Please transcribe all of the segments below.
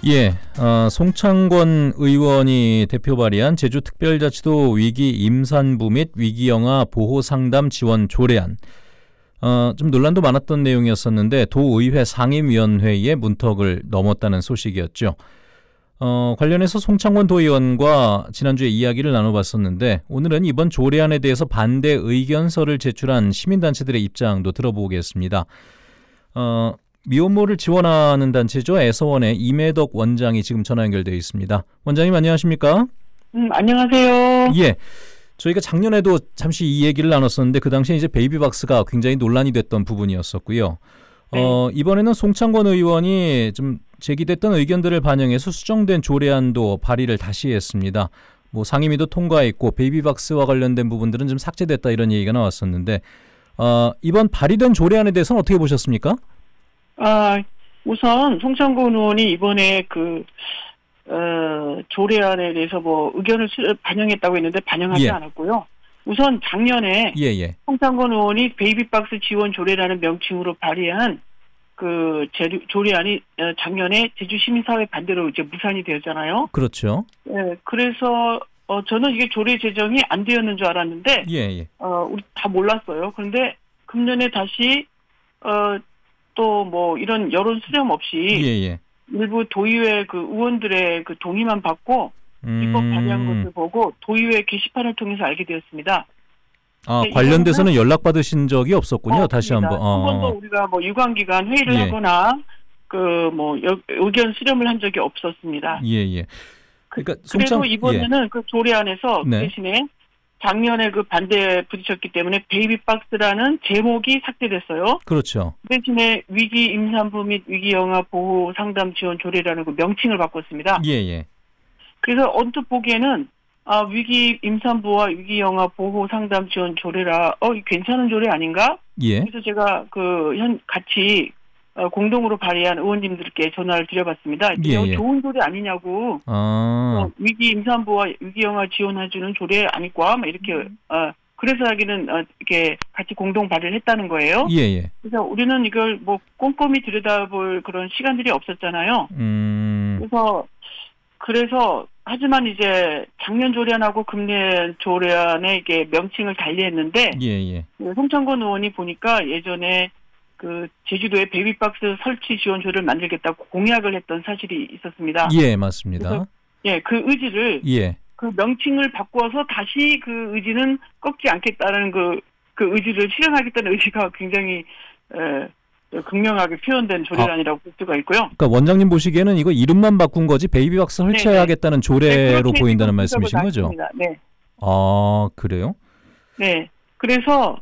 예, 송창권 의원이 대표 발의한 제주특별자치도 위기 임산부 및 위기영아 보호상담 지원 조례안. 좀 논란도 많았던 내용이었었는데 도의회 상임위원회의 문턱을 넘었다는 소식이었죠. 관련해서 송창권 도의원과 지난주에 이야기를 나눠봤었는데 오늘은 이번 조례안에 대해서 반대 의견서를 제출한 시민단체들의 입장도 들어보겠습니다. 미혼모를 지원하는 단체죠. 애서원의 임혜덕 원장이 지금 전화 연결되어 있습니다. 원장님 안녕하십니까? 안녕하세요. 예, 저희가 작년에도 잠시 이 얘기를 나눴었는데 그 당시에 이제 베이비박스가 굉장히 논란이 됐던 부분이었었고요. 이번에는 송창권 의원이 좀 제기됐던 의견들을 반영해서 수정된 조례안도 발의를 다시 했습니다. 뭐 상임위도 통과했고 베이비박스와 관련된 부분들은 좀 삭제됐다 이런 얘기가 나왔었는데 이번 발의된 조례안에 대해서는 어떻게 보셨습니까? 우선 송창권 의원이 이번에 조례안에 대해서 뭐 의견을 반영했다고 했는데 반영하지 않았고요. 우선 작년에 송창권 의원이 베이비박스 지원 조례라는 명칭으로 발의한 그 조례안이 작년에 제주 시민사회 반대로 이제 무산이 되었잖아요. 그렇죠. 네, 그래서 저는 이게 조례 제정이 안 되었는 줄 알았는데, 우리 다 몰랐어요. 그런데 금년에 다시 또 뭐 이런 여론 수렴 없이 일부 도의회 그 의원들의 그 동의만 받고 입법 발의한 것을 보고 도의회 게시판을 통해서 알게 되었습니다. 관련돼서는 연락 받으신 적이 없었군요. 다시 한번. 한 번도 우리가 뭐 유관기관 회의를 하거나 그 뭐 의견 수렴을 한 적이 없었습니다. 그러니까 그래도 이번에는 그 조례안에서 그 대신에 작년에 그 반대에 부딪혔기 때문에 베이비박스라는 제목이 삭제됐어요. 그렇죠. 그 대신에 위기 임산부 및 위기 영아 보호 상담 지원 조례라는 그 명칭을 바꿨습니다. 그래서 언뜻 보기에는 위기 임산부와 위기 영아 보호 상담 지원 조례라 괜찮은 조례 아닌가? 그래서 제가 같이 공동으로 발의한 의원님들께 전화를 드려봤습니다. 좋은 조례 아니냐고. 위기 임산부와 위기 영아 지원해주는 조례 아닐까? 막 이렇게 그래서 하기는 이렇게 같이 공동 발의를 했다는 거예요. 그래서 우리는 이걸 뭐 꼼꼼히 들여다볼 그런 시간들이 없었잖아요. 그래서 하지만 이제 작년 조례안하고 금년 조례안에 이게 명칭을 달리했는데 송창권 의원이 보니까 예전에 그 제주도에 베이비박스 설치 지원조를 만들겠다고 공약을 했던 사실이 있었습니다. 맞습니다. 그래서 그 의지를 그 명칭을 바꿔서 다시 그 의지는 꺾지 않겠다는 그 의지를 실현하겠다는 의지가 굉장히 극명하게 표현된 조례안이라고 볼 수가 있고요. 그러니까 원장님 보시기에는 이거 이름만 바꾼 거지 베이비박스 설치해야겠다는 조례로 보인다는 말씀이신 거죠? 네. 그래요? 네. 그래서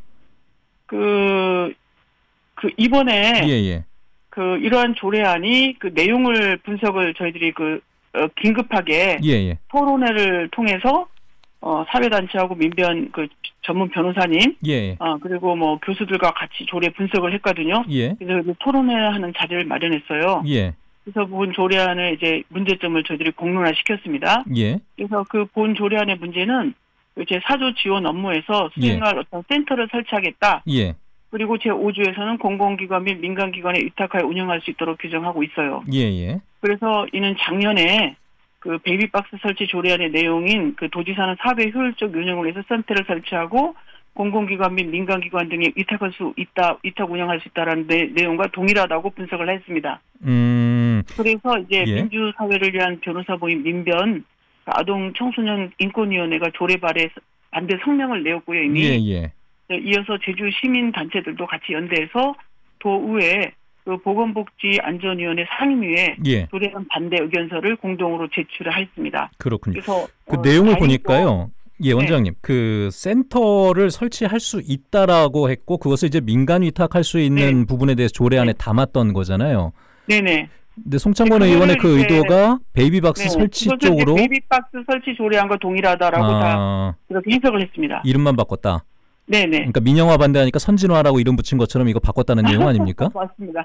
이번에 이러한 조례안이 그 내용을 분석을 저희들이 긴급하게 토론회를 통해서 사회단체하고 민변 그 전문 변호사님 그리고 뭐 교수들과 같이 조례 분석을 했거든요. 그래서 토론회하는 자리를 마련했어요. 그래서 본 조례안의 이제 문제점을 저희들이 공론화시켰습니다. 그래서 그 본 조례안의 문제는 제 4조 지원 업무에서 수행할 어떤 센터를 설치하겠다. 그리고 제5조에서는 공공기관 및 민간기관에 위탁하여 운영할 수 있도록 규정하고 있어요. 그래서 이는 작년에 그 베이비박스 설치 조례안의 내용인 그 도지사는 사업의 효율적 운영을 위해서 센터를 설치하고 공공기관 및 민간기관 등에 위탁 운영할 수 있다라는 내용과 동일하다고 분석을 했습니다. 그래서 이제 민주사회를 위한 변호사 모임 민변 아동 청소년 인권위원회가 조례 발의 반대 성명을 내었고요 이미. 이어서 제주 시민단체들도 같이 연대해서 도의회 보건복지안전위원회 상임위에 조례안 반대 의견서를 공동으로 제출을 했습니다. 그렇군요. 그래서 그 내용을 보니까요. 원장님, 그 센터를 설치할 수 있다라고 했고 그것을 이제 민간 위탁할 수 있는 부분에 대해서 조례안에 담았던 거잖아요. 근데 송창권 의원의 그 의도가 베이비박스 설치 쪽으로 베이비박스 설치 조례안과 동일하다라고 다 그렇게 해석을 했습니다. 이름만 바꿨다. 그러니까 민영화 반대하니까 선진화라고 이름 붙인 것처럼 이거 바꿨다는 내용 아닙니까? 맞습니다.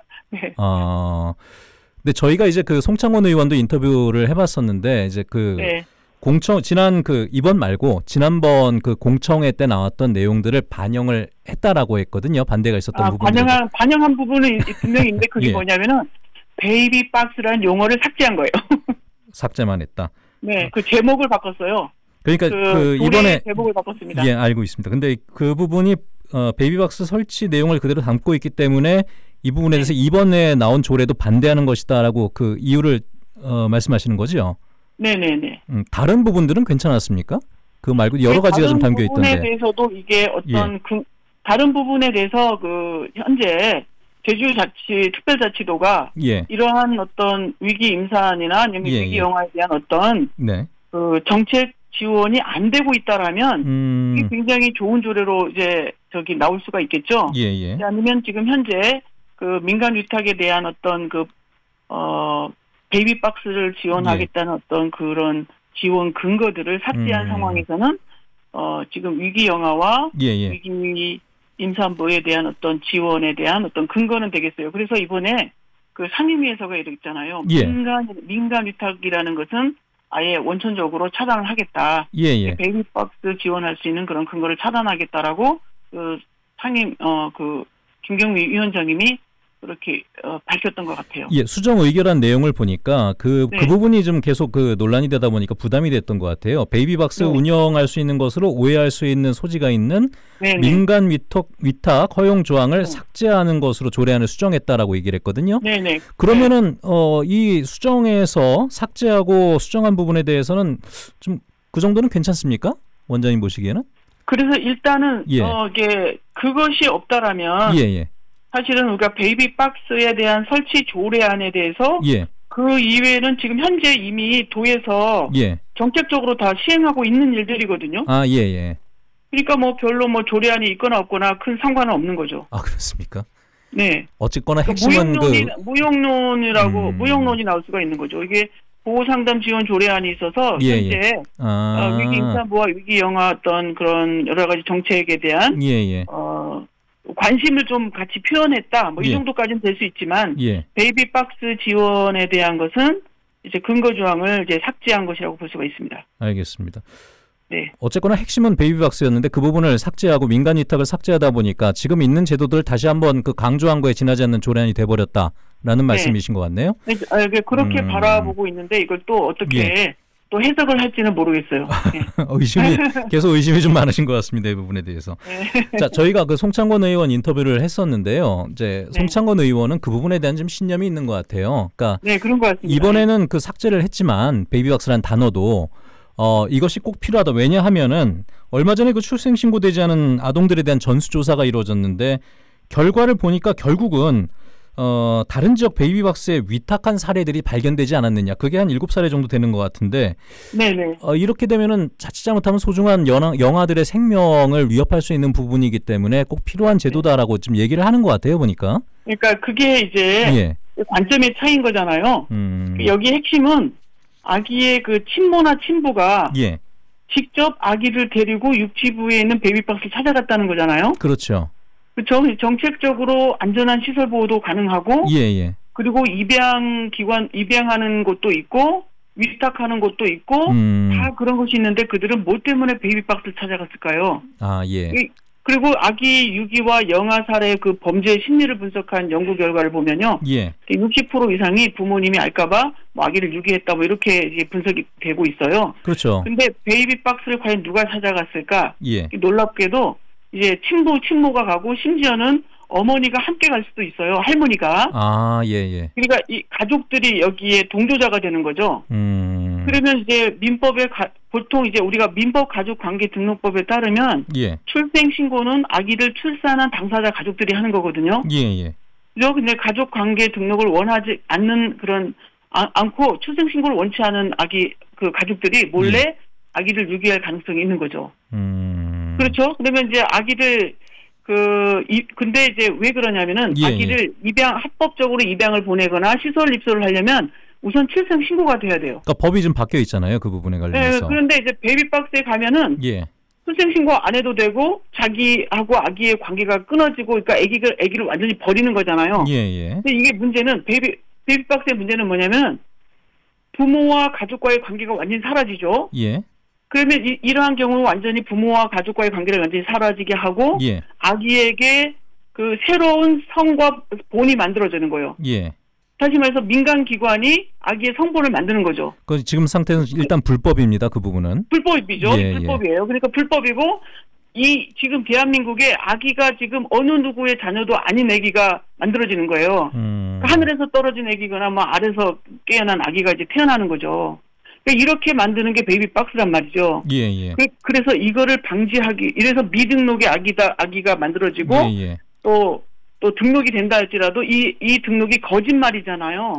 근데 저희가 이제 그 송창권 의원도 인터뷰를 해봤었는데 이제 공청 이번 말고 지난번 그 공청회 때 나왔던 내용들을 반영을 했다라고 했거든요. 반대가 있었던 부분. 반영한 부분은 분명히 있는데 그게 뭐냐면은 베이비 박스라는 용어를 삭제한 거예요. 삭제만 했다. 네, 그 제목을 바꿨어요. 그러니까 그 이번에 제목을 바꿨습니다. 예, 알고 있습니다. 근데 그 부분이 베이비박스 설치 내용을 그대로 담고 있기 때문에 이 부분에 대해서 이번에 나온 조례도 반대하는 것이다라고 그 이유를 말씀하시는 거죠? 네네네. 다른 부분들은 괜찮았습니까? 그 말고 여러 가지가 좀 담겨 있던데. 다른 부분에 대해서도 이게 어떤 다른 부분에 대해서 그 현재 제주자치 특별자치도가 이러한 어떤 위기 임산이나 아니면 위기 영화에 대한 어떤 그 정책 지원이 안 되고 있다라면 이게 굉장히 좋은 조례로 이제 나올 수가 있겠죠. 아니면 지금 현재 그 민간 위탁에 대한 어떤 그 베이비 박스를 지원하겠다는 어떤 그런 지원 근거들을 삭제한 상황에서는 지금 위기 영화와 위기 임산부에 대한 어떤 지원에 대한 어떤 근거는 되겠어요. 그래서 이번에 그 상임위에서가 이랬잖아요. 민간 위탁이라는 것은 아예 원천적으로 차단을 하겠다. 베이비 박스 지원할 수 있는 그런 근거를 차단하겠다라고 그 상임 그 김경미 위원장님이 그렇게 밝혔던 것 같아요. 수정 의결안 내용을 보니까 그 부분이 좀 계속 그 논란이 되다 보니까 부담이 됐던 것 같아요. 베이비박스 운영할 수 있는 것으로 오해할 수 있는 소지가 있는 민간 위탁 허용 조항을 삭제하는 것으로 조례안을 수정했다라고 얘기를 했거든요. 그러면은 이 수정에서 삭제하고 수정한 부분에 대해서는 좀 그 정도는 괜찮습니까? 원장님 보시기에는? 그래서 일단은 이게 그것이 없다라면 사실은 우리가 베이비 박스에 대한 설치 조례안에 대해서 그 이외에는 지금 현재 이미 도에서 정책적으로 다 시행하고 있는 일들이거든요. 그러니까 뭐 별로 뭐 조례안이 있거나 없거나 큰 상관은 없는 거죠. 아, 그렇습니까? 네. 어쨌거나 핵심은 무용론이 나올 수가 있는 거죠. 이게 보호상담 지원 조례안이 있어서 현재 위기 임산부와 위기 영아 어떤 그런 여러 가지 정책에 대한 관심을 좀 같이 표현했다. 뭐 이 정도까지는 될 수 있지만 베이비 박스 지원에 대한 것은 이제 근거 조항을 이제 삭제한 것이라고 볼 수가 있습니다. 알겠습니다. 어쨌거나 핵심은 베이비박스였는데 그 부분을 삭제하고 민간 위탁을 삭제하다 보니까 지금 있는 제도들 다시 한번 그 강조한 거에 지나지 않는 조례안이 돼버렸다라는 말씀이신 것 같네요. 그렇게 바라보고 있는데 이걸 또 어떻게 또 해석을 할지는 모르겠어요. 계속 의심이 좀 많으신 것 같습니다. 이 부분에 대해서. 자, 저희가 그 송창건 의원 인터뷰를 했었는데요. 이제 송창건 의원은 그 부분에 대한 좀 신념이 있는 것 같아요. 그러니까 그런 것 같습니다. 이번에는 그 삭제를 했지만 베이비박스라는 단어도 이것이 꼭 필요하다. 왜냐하면은 얼마 전에 그 출생 신고되지 않은 아동들에 대한 전수조사가 이루어졌는데 결과를 보니까 결국은 다른 지역 베이비박스에 위탁한 사례들이 발견되지 않았느냐. 그게 한 7사례 정도 되는 것 같은데 이렇게 되면은 자칫 잘못하면 소중한 영아들의 생명을 위협할 수 있는 부분이기 때문에 꼭 필요한 제도다라고 지금 얘기를 하는 것 같아요. 보니까. 그러니까 그게 이제 관점의 차이인 거잖아요. 여기 핵심은 아기의 그 친모나 친부가 직접 아기를 데리고 유치부에 있는 베이비박스를 찾아갔다는 거잖아요. 그렇죠. 정책적으로 안전한 시설 보호도 가능하고 그리고 입양하는 곳도 있고 위탁하는 곳도 있고 다 그런 것이 있는데 그들은 뭐 때문에 베이비박스를 찾아갔을까요? 그리고 아기 유기와 영아 살해 그 범죄 심리를 분석한 연구 결과를 보면요. 60% 이상이 부모님이 알까봐 뭐 아기를 유기했다 뭐 이렇게 이제 분석이 되고 있어요. 그렇죠. 근데 베이비박스를 과연 누가 찾아갔을까? 놀랍게도 이제 친모가 가고 심지어는 어머니가 함께 갈 수도 있어요. 할머니가. 그러니까 이 가족들이 여기에 동조자가 되는 거죠. 그러면 이제 보통 이제 우리가 민법가족관계등록법에 따르면 출생 신고는 아기를 출산한 당사자 가족들이 하는 거거든요. 근데 가족관계 등록을 원하지 않는 않고 출생 신고를 원치 않은 그 가족들이 몰래 아기를 유기할 가능성이 있는 거죠. 그렇죠? 그러면 이제 아기들 근데 이제 왜 그러냐면은 아기를 합법적으로 입양을 보내거나 시설 입소를 하려면 우선 출생 신고가 돼야 돼요. 그러니까 법이 좀 바뀌어 있잖아요. 그 부분에 관련해서. 그런데 이제 베이비박스에 가면은 출생 신고 안 해도 되고 자기하고 아기의 관계가 끊어지고 그러니까 아기를 완전히 버리는 거잖아요. 근데 이게 문제는 베이비박스의 문제는 뭐냐면 부모와 가족과의 관계가 완전히 사라지죠. 그러면 이러한 경우 완전히 부모와 가족과의 관계를 완전히 사라지게 하고 아기에게 그 새로운 성과 본이 만들어지는 거예요. 다시 말해서 민간 기관이 아기의 성본을 만드는 거죠. 그 지금 상태는 일단 불법입니다. 그 부분은. 불법이죠. 불법이에요. 그러니까 불법이고 이 지금 대한민국에 아기가 지금 어느 누구의 자녀도 아닌 아기가 만들어지는 거예요. 그러니까 하늘에서 떨어진 아기거나 뭐 아래서 깨어난 아기가 이제 태어나는 거죠. 그러니까 이렇게 만드는 게 베이비박스란 말이죠. 그래서 이거를 방지하기, 이래서 미등록의 아기가 만들어지고 또 등록이 된다 할지라도 이 등록이 거짓말이잖아요.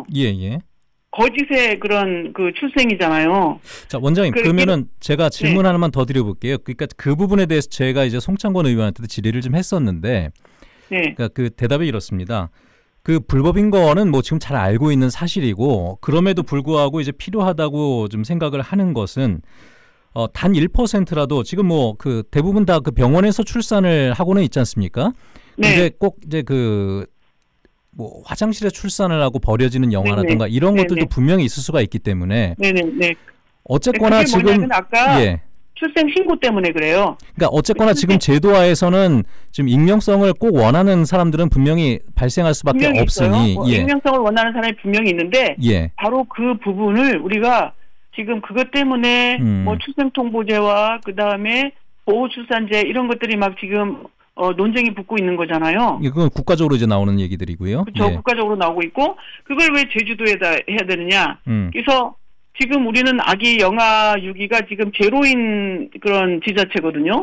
거짓의 그런 그 출생이잖아요. 자, 원장님, 그러면은 제가 질문 하나만 더 드려볼게요. 그러니까 그 부분에 대해서 제가 이제 송창권 의원한테도 질의를 좀 했었는데, 그러니까 그 대답이 이렇습니다. 그 불법인 거는 뭐 지금 잘 알고 있는 사실이고, 그럼에도 불구하고 이제 필요하다고 좀 생각을 하는 것은 단 1%라도 지금 뭐 그 대부분 다 그 병원에서 출산을 하고는 있지 않습니까? 근데 꼭 이제 그 뭐 화장실에 출산을 하고 버려지는 영화라든가 이런 것들도 분명히 있을 수가 있기 때문에 어쨌거나 지금 아까 출생 신고 때문에 그래요. 그러니까 어쨌거나 지금 제도화에서는 지금 익명성을 꼭 원하는 사람들은 분명히 발생할 수밖에 없으니 익명성을 원하는 사람이 분명히 있는데 바로 그 부분을 우리가 지금 그것 때문에 뭐 출생통보제와 그다음에 보호출산제 이런 것들이 막 지금 논쟁이 붙고 있는 거잖아요. 이건 국가적으로 이제 나오는 얘기들이고요. 그렇죠. 국가적으로 나오고 있고 그걸 왜 제주도에다 해야 되느냐. 그래서 지금 우리는 아기 영아 유기가 지금 제로인 그런 지자체거든요.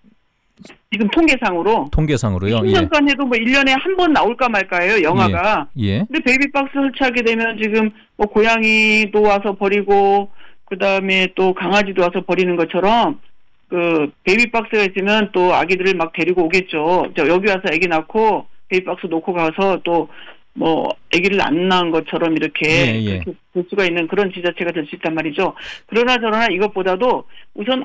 지금 통계상으로요. 10년간 해도 뭐 1년에 한 번 나올까 말까예요, 영아가. 근데 베이비박스 설치하게 되면 지금 뭐 고양이도 와서 버리고 그다음에 또 강아지도 와서 버리는 것처럼 그 베이비박스가 있으면 또 아기들을 막 데리고 오겠죠. 여기 와서 아기 낳고 베이비박스 놓고 가서 또 뭐 아기를 안 낳은 것처럼 이렇게 될 수가 있는 그런 지자체가 될 수 있단 말이죠. 그러나 저러나 이것보다도 우선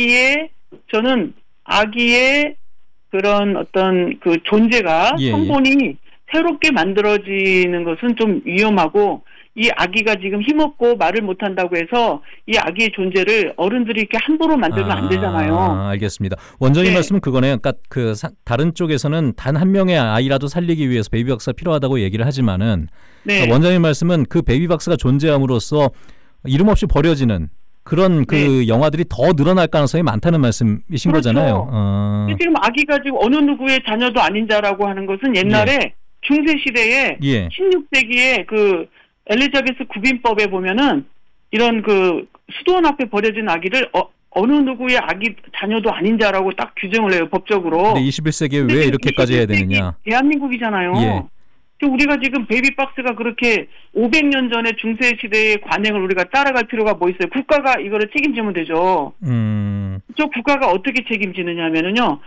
저는 아기의 그런 어떤 그 존재가 성본이 새롭게 만들어지는 것은 좀 위험하고 이 아기가 지금 힘없고 말을 못한다고 해서 이 아기의 존재를 어른들이 이렇게 함부로 만들면 안 되잖아요. 알겠습니다. 원장님 말씀은 그거네요. 그러니까 다른 쪽에서는 단 한 명의 아이라도 살리기 위해서 베이비박스가 필요하다고 얘기를 하지만은 그러니까 원장님 말씀은 그 베이비박스가 존재함으로써 이름 없이 버려지는 그런 그 영화들이 더 늘어날 가능성이 많다는 말씀이신 거잖아요. 지금 아기가 지금 어느 누구의 자녀도 아닌 자라고 하는 것은 옛날에 중세 시대에 16세기에 그 엘리자베스 구빈법에 보면은 이런 그 수도원 앞에 버려진 아기를 어느 누구의 자녀도 아닌 자라고 딱 규정을 해요, 법적으로. 근데 21세기에 왜 이렇게까지 해야 되느냐? 대한민국이잖아요. 우리가 지금 베이비박스가 그렇게 500년 전에 중세 시대의 관행을 우리가 따라갈 필요가 뭐 있어요? 국가가 이거를 책임지면 되죠. 저 국가가 어떻게 책임지느냐면은요,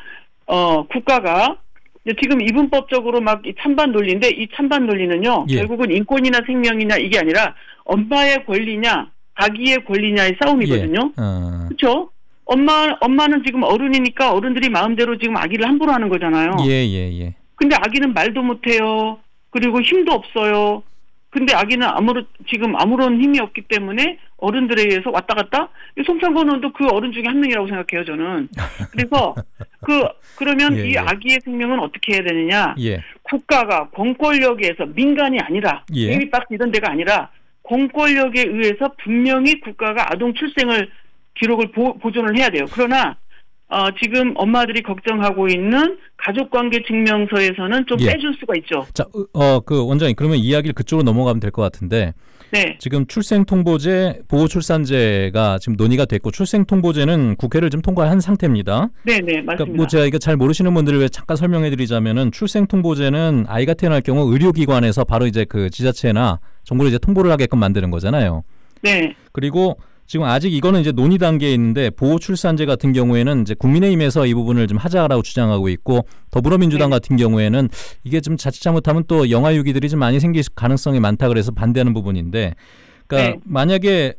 국가가 지금 이분법적으로 막 이 찬반 논리인데 이 찬반 논리는요 결국은 인권이나 생명이냐 이게 아니라 엄마의 권리냐 아기의 권리냐의 싸움이거든요. 그렇죠? 엄마는 지금 어른이니까 어른들이 마음대로 지금 아기를 함부로 하는 거잖아요. 근데 아기는 말도 못해요. 그리고 힘도 없어요. 근데 아기는 지금 아무런 힘이 없기 때문에 어른들에 의해서 왔다 갔다? 송창권 의원도 그 어른 중에 한 명이라고 생각해요, 저는. 그래서 그러면 이 아기의 생명은 어떻게 해야 되느냐? 국가가 공권력에 의해서 민간이 아니라 베이비박스 이런 데가 아니라 공권력에 의해서 분명히 국가가 아동 출생을 기록을 보존을 해야 돼요. 그러나 지금 엄마들이 걱정하고 있는 가족관계 증명서에서는 좀 빼줄 수가 있죠. 자, 그 원장님 그러면 이야기를 그쪽으로 넘어가면 될 것 같은데. 지금 출생통보제, 보호출산제가 지금 논의가 됐고 출생통보제는 국회를 좀 통과한 상태입니다. 맞습니다. 그러니까 뭐 제가 이거 잘 모르시는 분들을 위해 잠깐 설명해드리자면은 출생통보제는 아이가 태어날 경우 의료기관에서 바로 이제 그 지자체나 정부를 이제 통보를 하게끔 만드는 거잖아요. 그리고 지금 아직 이거는 이제 논의 단계에 있는데 보호출산제 같은 경우에는 이제 국민의힘에서 이 부분을 좀 하자라고 주장하고 있고 더불어민주당 같은 경우에는 이게 좀 자칫 잘못하면 또 영아 유기들이 좀 많이 생길 가능성이 많다 그래서 반대하는 부분인데 그러니까 만약에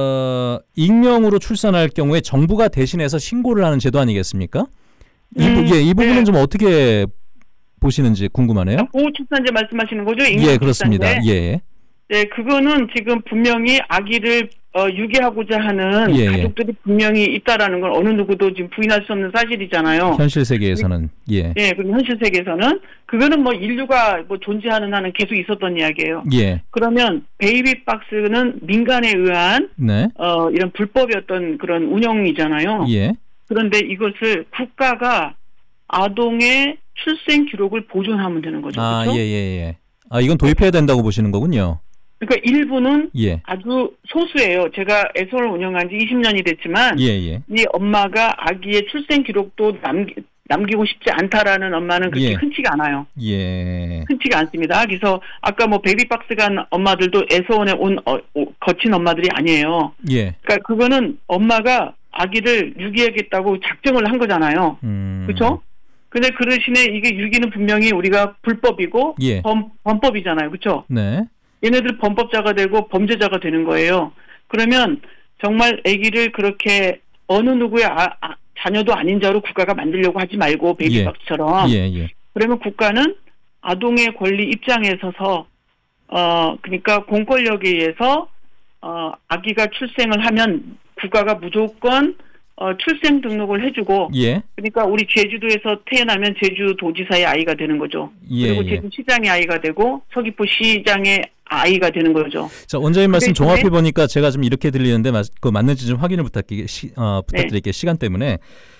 익명으로 출산할 경우에 정부가 대신해서 신고를 하는 제도 아니겠습니까? 이 부분은 좀 어떻게 보시는지 궁금하네요. 보호출산제 말씀하시는 거죠? 그렇습니다. 그거는 지금 분명히 아기를 유기하고자 하는 가족들이 분명히 있다라는 걸 어느 누구도 지금 부인할 수 없는 사실이잖아요. 현실 세계에서는. 예. 예, 그럼 현실 세계에서는 그거는 뭐 인류가 뭐 존재하는 한은 계속 있었던 이야기예요. 예. 그러면 베이비박스는 민간에 의한 네. 이런 불법이었던 그런 운영이잖아요. 예. 그런데 이것을 국가가 아동의 출생 기록을 보존하면 되는 거죠. 아, 그렇죠? 예. 아, 이건 도입해야 된다고 보시는 거군요. 그러니까 일부는 예. 아주 소수예요. 제가 애소를 운영한 지 20년이 됐지만 이 엄마가 아기의 출생 기록도 남기고 싶지 않다라는 엄마는 그렇게 흔치가 않아요. 예. 흔치가 않습니다. 그래서 아까 뭐 베이비박스 간 엄마들도 애소원에 거친 엄마들이 아니에요. 예. 그러니까 그거는 엄마가 아기를 유기하겠다고 작정을 한 거잖아요. 그렇죠? 근데 그 대신에 이게 유기는 분명히 우리가 불법이고 범법이잖아요. 그렇죠? 네. 얘네들 범법자가 되고 범죄자가 되는 거예요. 그러면 정말 아기를 그렇게 어느 누구의 자녀도 아닌 자로 국가가 만들려고 하지 말고 베이비박스처럼. 그러면 국가는 아동의 권리 입장에 서서 그러니까 공권력에 의해서 아기가 출생을 하면 국가가 무조건 출생 등록을 해주고, 그러니까 우리 제주도에서 태어나면 제주도지사의 아이가 되는 거죠. 그리고 제주시장의 아이가 되고 서귀포 시장의 아이가 되는 거죠. 자, 원장님 말씀 종합해 보니까 제가 좀 이렇게 들리는데 그 맞는지 좀 확인을 부탁드릴게요. 시간 때문에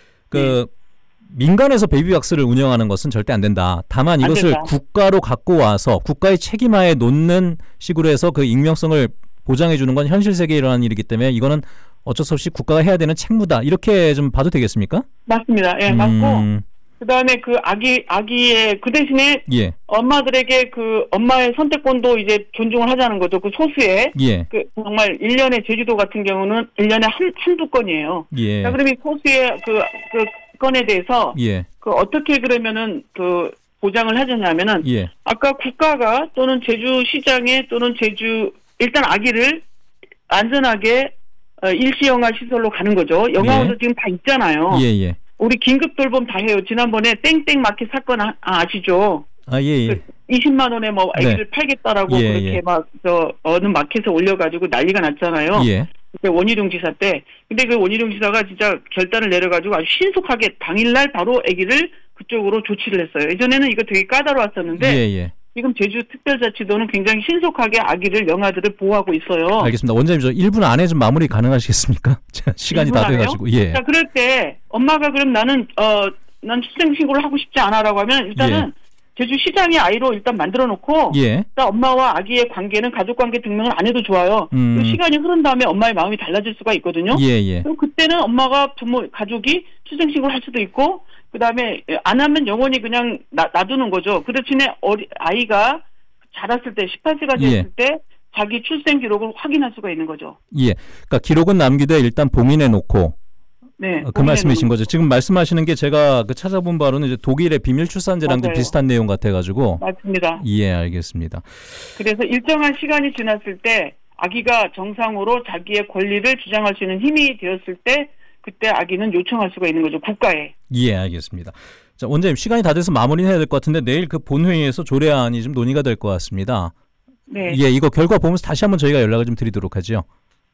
민간에서 베이비박스를 운영하는 것은 절대 안 된다. 다만 이것을 국가로 갖고 와서 국가의 책임하에 놓는 식으로 해서 그 익명성을 보장해 주는 건 현실 세계에 일어나는 일이기 때문에 이거는 어쩔 수 없이 국가가 해야 되는 책무다. 이렇게 좀 봐도 되겠습니까? 맞습니다. 예, 맞고 그다음에 그 아기의 그 대신에 엄마들에게 그 엄마의 선택권도 이제 존중을 하자는 거죠. 그 소수의 그 정말 1년에 제주도 같은 경우는 1년에 한두 건이에요. 자, 그러면 소수의 그 건에 대해서 그 어떻게 그러면은 그 보장을 하자냐면은 아까 국가가 또는 제주시장에 또는 일단 아기를 안전하게 일시영아 시설로 가는 거죠. 영아원도 지금 다 있잖아요. 우리 긴급 돌봄 다 해요. 지난번에 땡땡 마켓 사건 아시죠? 그 20만 원에 뭐 아기를 팔겠다라고 그렇게 막 어느 마켓에 올려가지고 난리가 났잖아요. 그때 원희룡 지사 때. 근데 그 원희룡 지사가 진짜 결단을 내려가지고 아주 신속하게 당일날 바로 아기를 그쪽으로 조치를 했어요. 예전에는 이거 되게 까다로웠었는데 지금 제주특별자치도는 굉장히 신속하게 아기를 영아들을 보호하고 있어요. 알겠습니다. 원장님, 저 1분 안에 좀 마무리 가능하시겠습니까? 시간이 다 돼가지고. 자, 그럴 때 엄마가 그럼 난 출생신고를 하고 싶지 않아라고 하면 일단은 제주시장의 아이로 일단 만들어 놓고 일단 엄마와 아기의 관계는 가족관계 등록을 안 해도 좋아요. 시간이 흐른 다음에 엄마의 마음이 달라질 수가 있거든요. 그럼 그때는 엄마가 가족이 출생신고를 할 수도 있고 그다음에 안 하면 영원히 그냥 놔두는 거죠. 그 대신에 아이가 자랐을 때 18세가 됐을 때 자기 출생 기록을 확인할 수가 있는 거죠. 그러니까 기록은 남기되 일단 봉인해 놓고 그 말씀이신 거죠. 지금 말씀하시는 게 제가 찾아본 바로는 이제 독일의 비밀 출산제랑 좀 비슷한 내용 같아가지고. 맞습니다. 알겠습니다. 그래서 일정한 시간이 지났을 때 아기가 정상으로 자기의 권리를 주장할 수 있는 힘이 되었을 때 그때 아기는 요청할 수가 있는 거죠. 국가에. 알겠습니다. 자, 원장님, 시간이 다 돼서 마무리해야 될 것 같은데 내일 그 본회의에서 조례안이 좀 논의가 될 것 같습니다. 이거 결과 보면서 다시 한번 저희가 연락을 좀 드리도록 하죠.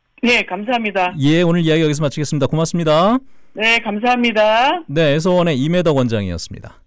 감사합니다. 오늘 이야기 여기서 마치겠습니다. 고맙습니다. 네, 감사합니다. 애서원의 임혜덕 원장이었습니다.